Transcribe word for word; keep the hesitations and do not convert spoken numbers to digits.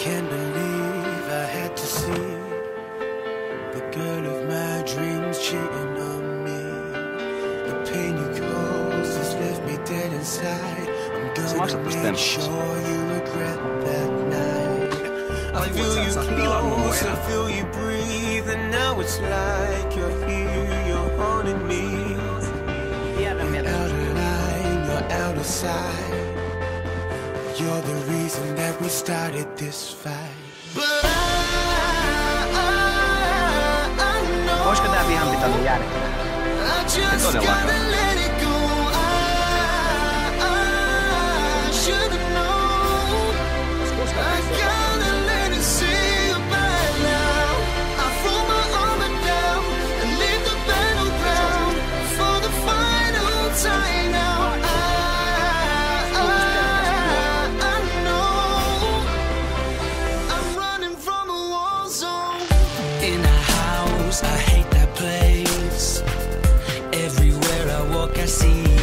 can't believe I had to see the girl of my dreams cheating on me. The pain you caused has left me dead inside. I'm gonna make sure you regret that night. I feel you close, I feel you breathe, and now it's like you're here, you're haunting me. You're out of line, you're out of sight. You're the reason that we started this fight. But I, I, I know. Olisiko tää ihan pitänyt jäädä? Ei todellakaan. I hate that place. Everywhere I walk I see